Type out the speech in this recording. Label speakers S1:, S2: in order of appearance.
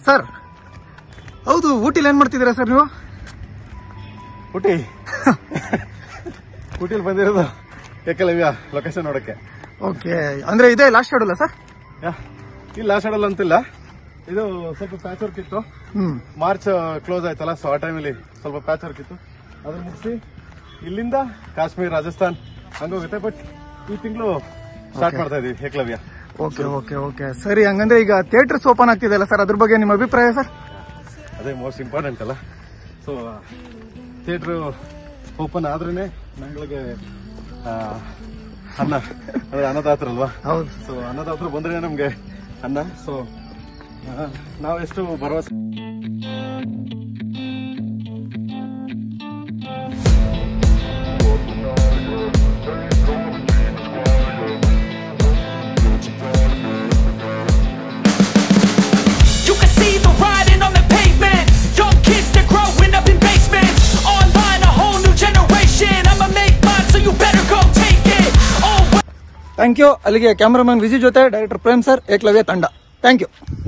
S1: Sir ಹೌದು, ಊಟಿಲಿ ಏನ್ ಮಾಡ್ತಿದ್ದೀರಾ ಸರ್ ನೀವು?
S2: ಊಟಿಲಿ ಬಂದಿರೋದು ಏಕಲವ್ಯ ಲೊಕೇಶನ್ ನೋಡಕ್ಕೆ.
S1: ಓಕೆ, ಅಂದ್ರೆ ಇದೇ ಲಾಸ್ಟ್ ಶೆಡ್ಯೂಲ್ ಸರ್?
S2: ಇಲ್ಲ ಲಾಸ್ಟ್ ಶೆಡ್ಯೂಲ್ ಅಂತಿಲ್ಲ, ಇದು ಸ್ವಲ್ಪ ಪ್ಯಾಚ್ ವರ್ಕ್ ಇತ್ತು. ಮಾರ್ಚ್ ಕ್ಲೋಸ್ ಆಯ್ತಲ್ಲ, ಸೊ ಆ ಟೈಮಲ್ಲಿ ಸ್ವಲ್ಪ ಪ್ಯಾಚ್ ವರ್ಕ್ ಇತ್ತು. ಅದನ್ನ ಮುಗಿಸಿ ಇಲ್ಲಿಂದ ಕಾಶ್ಮೀರ್, ರಾಜಸ್ಥಾನ್ ಹಂಗೋಗುತ್ತೆ. ಬಟ್ ಈ ತಿಂಗಳು ಸ್ಟಾರ್ಟ್ ಮಾಡ್ತಾ ಇದೀವಿ ಏಕಲವ್ಯ.
S1: ಓಕೆ ಓಕೆ ಓಕೆ, ಸರಿ. ಹಂಗಂದ್ರೆ ಈಗ ಥಿಯೇಟರ್ಸ್ ಓಪನ್ ಆಗ್ತಿದೆಯಲ್ಲ ಸರ್, ಅದ್ರ ಬಗ್ಗೆ ನಿಮ್ಮ ಅಭಿಪ್ರಾಯ ಸರ್?
S2: ಅದೇ ಮೋಸ್ಟ್ ಇಂಪಾರ್ಟೆಂಟ್ ಅಲ್ಲ. ಸೊ ಥಿಯೇಟರ್ ಓಪನ್ ಆದ್ರೇನೆ ನಂಗಳಿಗೆ ಅನ್ನ, ಅಂದ್ರೆ ಅನ್ನದಾತರಲ್ವಾ?
S1: ಹೌದು.
S2: ಸೊ ಅನ್ನದಾತರು ಬಂದ್ರೆ ನಮ್ಗೆ ಅನ್ನ. ಸೊ ನಾವೆಷ್ಟು ಭರವಸೆ.
S1: Thank you. ಅಲ್ಲಿಗೆ ಕ್ಯಾಮರಾಮನ್ ವಿಜಯ್ ಜೊತೆ ಡೈರೆಕ್ಟರ್ ಪ್ರೇಮ್ ಸರ್, ಏಕಲವ್ಯ ತಂಡ. Thank you.